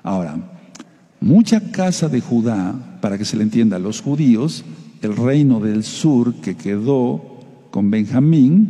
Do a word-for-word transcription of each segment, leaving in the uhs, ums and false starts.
Ahora, mucha casa de Judá, para que se le entienda, los judíos, el reino del sur que quedó con Benjamín,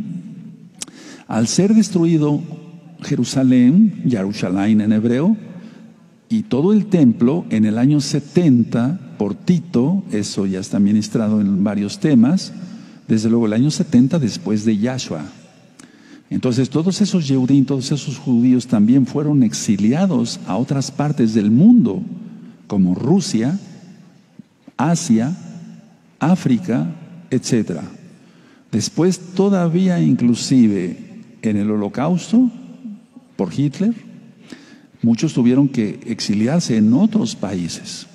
al ser destruido Jerusalén, Yarushalayim en hebreo, y todo el templo en el año setenta por Tito, eso ya está ministrado en varios temas, desde luego el año setenta después de Yahshua. Entonces todos esos Yehudim, todos esos judíos también fueron exiliados a otras partes del mundo, como Rusia, Asia, África, etcétera. Después todavía inclusive en el Holocausto, por Hitler, muchos tuvieron que exiliarse en otros países.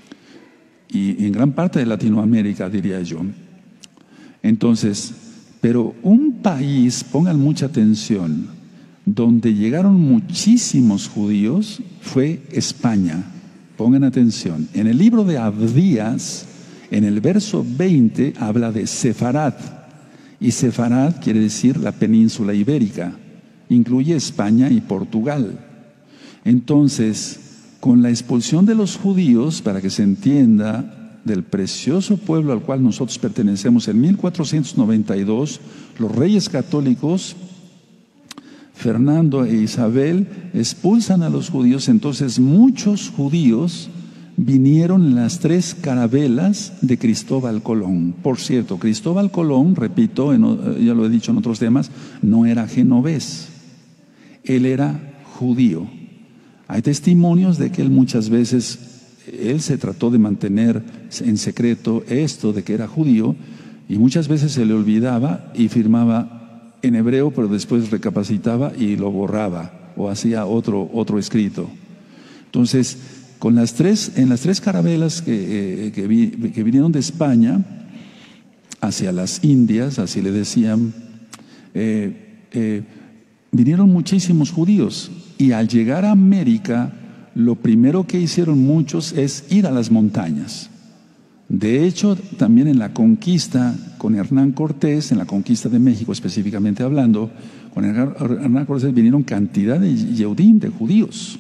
Y en gran parte de Latinoamérica, diría yo. Entonces, pero un país, pongan mucha atención, donde llegaron muchísimos judíos, fue España. Pongan atención. En el libro de Abdías, en el verso veinte, habla de Sefarad. Y Sefarad quiere decir la península ibérica. Incluye España y Portugal. Entonces, con la expulsión de los judíos, para que se entienda, del precioso pueblo al cual nosotros pertenecemos, en mil cuatrocientos noventa y dos, los reyes católicos, Fernando e Isabel, expulsan a los judíos. Entonces muchos judíos vinieron en las tres carabelas de Cristóbal Colón. Por cierto, Cristóbal Colón, repito, en, ya lo he dicho en otros temas, no era genovés, él era judío. Hay testimonios de que él muchas veces, él se trató de mantener en secreto esto de que era judío, y muchas veces se le olvidaba y firmaba en hebreo, pero después recapacitaba y lo borraba o hacía otro, otro escrito. Entonces, con las tres, en las tres carabelas que, eh, que, vi, que vinieron de España hacia las Indias, así le decían, eh, eh, vinieron muchísimos judíos, y al llegar a América, lo primero que hicieron muchos es ir a las montañas. De hecho, también en la conquista con Hernán Cortés, en la conquista de México específicamente hablando, con Hernán Cortés vinieron cantidad de Yehudim, de judíos.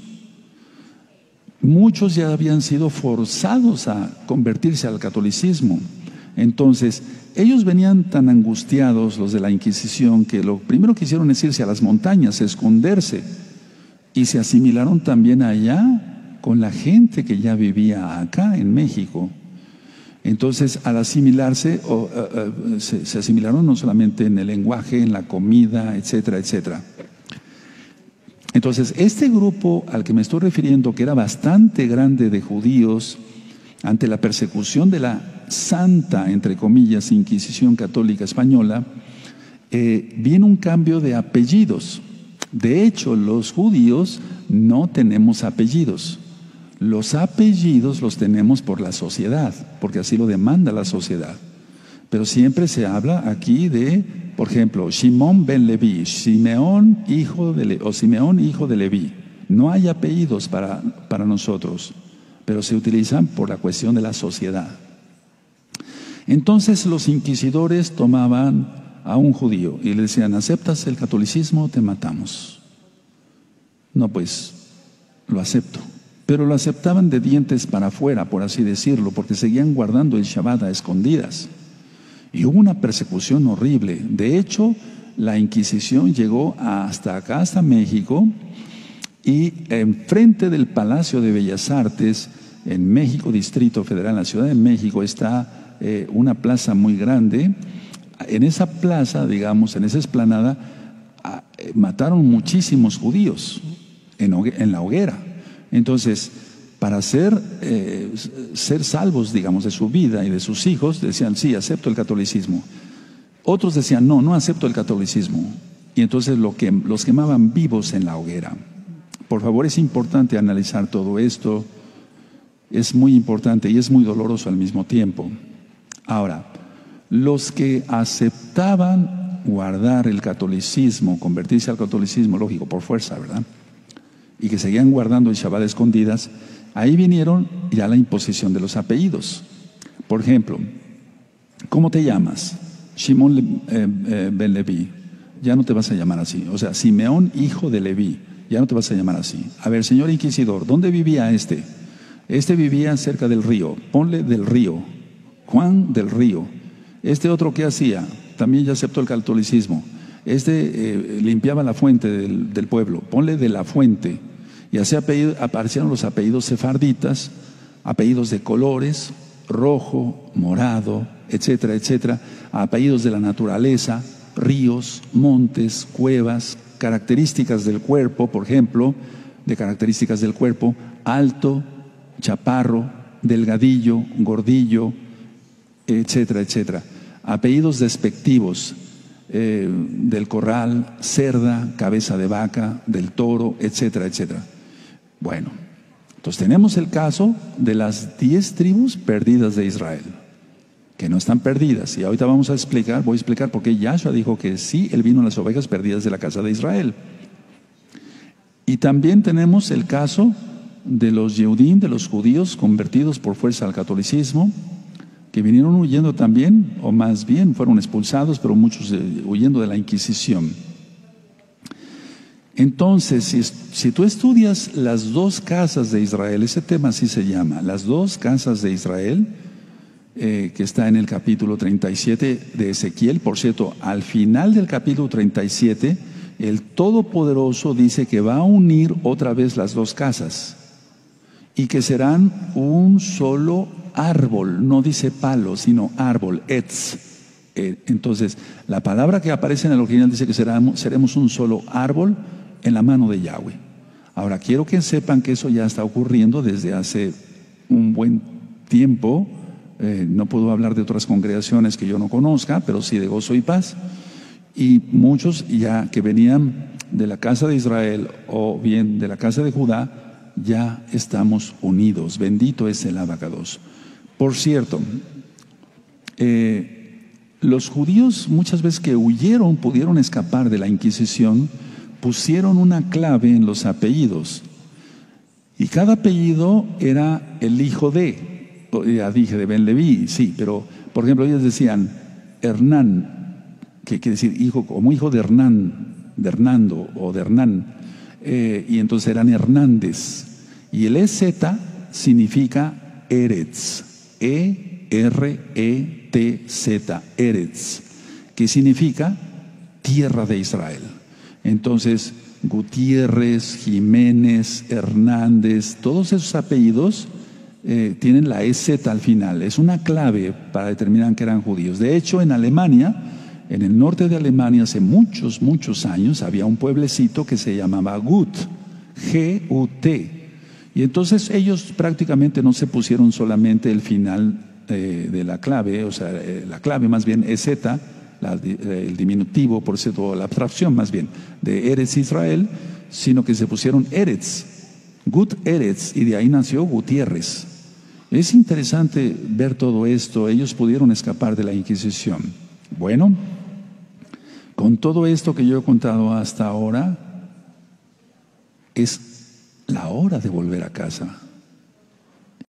Muchos ya habían sido forzados a convertirse al catolicismo. Entonces, ellos venían tan angustiados, los de la Inquisición, que lo primero que hicieron es irse a las montañas, esconderse. Y se asimilaron también allá con la gente que ya vivía acá en México. Entonces, al asimilarse, o, uh, uh, se, se asimilaron no solamente en el lenguaje, en la comida, etcétera, etcétera. Entonces, este grupo al que me estoy refiriendo, que era bastante grande de judíos, ante la persecución de la santa, entre comillas, Inquisición Católica Española, eh, viene un cambio de apellidos. De hecho, los judíos no tenemos apellidos. Los apellidos los tenemos por la sociedad, porque así lo demanda la sociedad. Pero siempre se habla aquí de, por ejemplo, Shimón ben Leví, Simeón hijo de Le, o Simeón hijo de Leví. No hay apellidos para, para nosotros, pero se utilizan por la cuestión de la sociedad. Entonces los inquisidores tomaban a un judío y le decían: ¿aceptas el catolicismo? Te matamos. No, pues lo acepto. Pero lo aceptaban de dientes para afuera, por así decirlo, porque seguían guardando el Shabbat a escondidas. Y hubo una persecución horrible. De hecho, la Inquisición llegó hasta acá, hasta México, y enfrente del Palacio de Bellas Artes, en México, Distrito Federal, en la Ciudad de México, está eh, una plaza muy grande. En esa plaza, digamos, en esa explanada, ah, eh, mataron muchísimos judíos en, en la hoguera. Entonces, para ser, eh, ser salvos, digamos, de su vida y de sus hijos, decían: sí, acepto el catolicismo. Otros decían: no, no acepto el catolicismo. Y entonces lo que, los quemaban vivos en la hoguera. Por favor, es importante analizar todo esto. Es muy importante y es muy doloroso al mismo tiempo. Ahora, los que aceptaban guardar el catolicismo, convertirse al catolicismo, lógico, por fuerza, ¿verdad?, y que seguían guardando el Shabbat escondidas, ahí vinieron ya la imposición de los apellidos. Por ejemplo, ¿cómo te llamas? Shimón eh, eh, ben Leví. Ya no te vas a llamar así. O sea, Simeón hijo de Leví. ya no te vas a llamar así. A ver, señor inquisidor, ¿dónde vivía este? Este vivía cerca del río, ponle del río, Juan del Río. Este otro, ¿qué hacía? También ya aceptó el catolicismo. Este eh, limpiaba la fuente del, del pueblo, ponle de la fuente. Y así apellido, aparecieron los apellidos sefarditas, apellidos de colores, rojo, morado, etcétera, etcétera, apellidos de la naturaleza, ríos, montes, cuevas, características del cuerpo, por ejemplo, de características del cuerpo, alto, chaparro, delgadillo, gordillo, etcétera, etcétera. Apellidos despectivos, eh, del corral, cerda, cabeza de vaca, del toro, etcétera, etcétera. Bueno, entonces tenemos el caso de las diez tribus perdidas de Israel, que no están perdidas. Y ahorita vamos a explicar, voy a explicar por qué Yahshua dijo que sí, Él vino a las ovejas perdidas de la casa de Israel. Y también tenemos el caso de los Yehudim, de los judíos convertidos por fuerza al catolicismo, que vinieron huyendo también, o más bien fueron expulsados, pero muchos eh, huyendo de la Inquisición. Entonces, si, si tú estudias las dos casas de Israel, ese tema así se llama, las dos casas de Israel, eh, que está en el capítulo treinta y siete de Ezequiel. Por cierto, al final del capítulo treinta y siete, el Todopoderoso dice que va a unir otra vez las dos casas y que serán un solo árbol, no dice palo, sino árbol, etz. Eh, entonces, la palabra que aparece en el original dice que seremos, seremos un solo árbol en la mano de Yahweh. Ahora, quiero que sepan que eso ya está ocurriendo desde hace un buen tiempo. Eh, no puedo hablar de otras congregaciones que yo no conozca, pero sí de Gozo y Paz. Y muchos ya que venían de la casa de Israel o bien de la casa de Judá, ya estamos unidos. Bendito es el abacados. Por cierto, eh, los judíos muchas veces que huyeron, pudieron escapar de la Inquisición, pusieron una clave en los apellidos. Y cada apellido era el hijo de, ya dije de Ben Leví, sí, pero por ejemplo ellos decían Hernán, que quiere decir hijo, como hijo de Hernán, de Hernando o de Hernán, eh, y entonces eran Hernández. Y el E Z significa Eretz, E R E T Z, Eretz, que significa tierra de Israel. Entonces, Gutiérrez, Jiménez, Hernández, todos esos apellidos eh, tienen la E Z al final. Es una clave para determinar que eran judíos. De hecho, en Alemania, en el norte de Alemania, hace muchos, muchos años, había un pueblecito que se llamaba Gut, G U T. Y entonces ellos prácticamente no se pusieron solamente el final eh, de la clave, o sea, eh, la clave más bien E Z, La, el diminutivo, por cierto, la abstracción más bien, de Eretz Israel, sino que se pusieron Eretz, Gut Eretz, y de ahí nació Gutiérrez. Es interesante ver todo esto. Ellos pudieron escapar de la Inquisición. Bueno, con todo esto que yo he contado hasta ahora, es la hora de volver a casa.